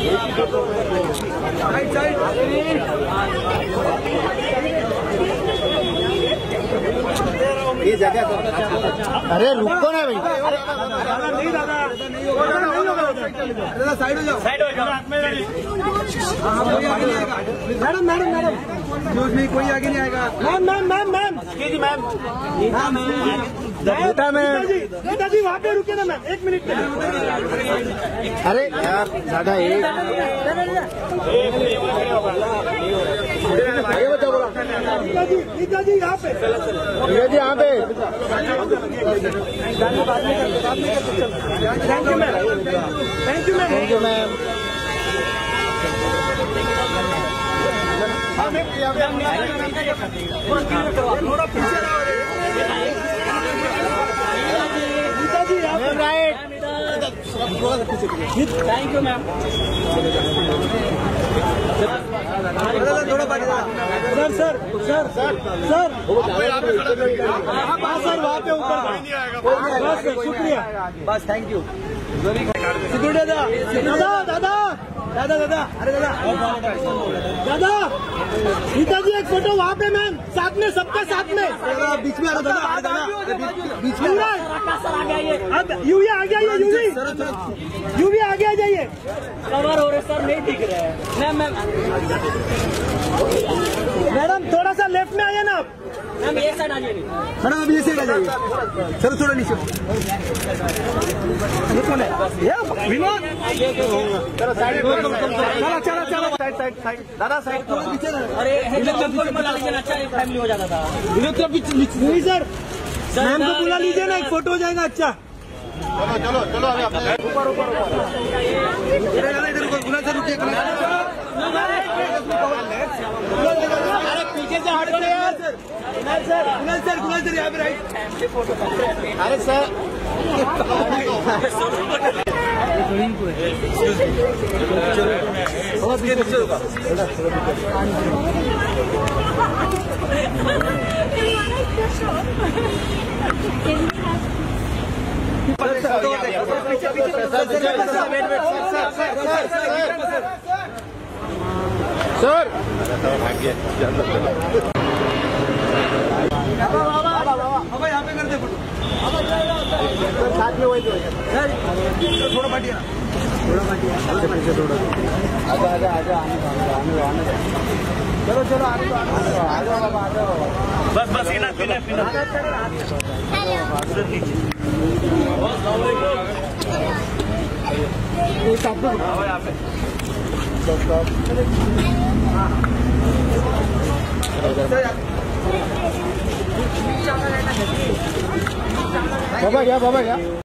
ये जगह अरे रुको ना भाई। नहीं दादा नहीं होगा दादा साइड हो जाओ मैडम मैडम मैडम नहीं कोई आगे नहीं आएगा। Ma'am ma'am ma'am ma'am ma'am नेताजी वहाँ पे रुके ना मैम 1 मिनट के लिए। अरे यार दादा एक नेताजी यहाँ पे जी यहाँ पे thank you ma'am thank you ma'am thank you ma'am. नेताजी यहाँ पे राइट थैंक यू मैम। थोड़ा बाकी sir sir sir sir sir हाँ सर वहाँ पे ऊपर बस शुक्रिया बस थैंक यू सिक्योरिटी दादा दादा दादा दादा अरे दादा दादा नेताजी एक फोटो वहाँ पे मैम साथ में सबके साथ में बीच में आ रहा दादा बीच में अब यूवी आगे आइए यूवी आगे आ जाइए कवर हो रहे सर नहीं दिख रहे हैं मैम मैडम थोड़ा सा लेफ्ट में आइए ना आप मैम ये साइड आ जाइए मैडम अब ये साइड आ जाइए सर थोड़ा नीचे ये कौन है ये विनोद चलो साइड चलो चलो साइड दादा साइड थोड़ा पीछे अरे बुला लीजिए ना अच्छा फैमिली हो जाता था विनोद तो नहीं सर मैम को बुला लीजिए ना एक फोटो हो जाएगा अच्छा चलो चलो ऊपर ऊपर अरे पीछे से हट गए यार सर यहाँ पे राइट अरे सर सर बाबा यहाँ पे कर दे फोटो साथ में वही सर थोड़ा पाटिया आजा आजा आजा आने चलो चलो आने बस बस पीना बाबा क्या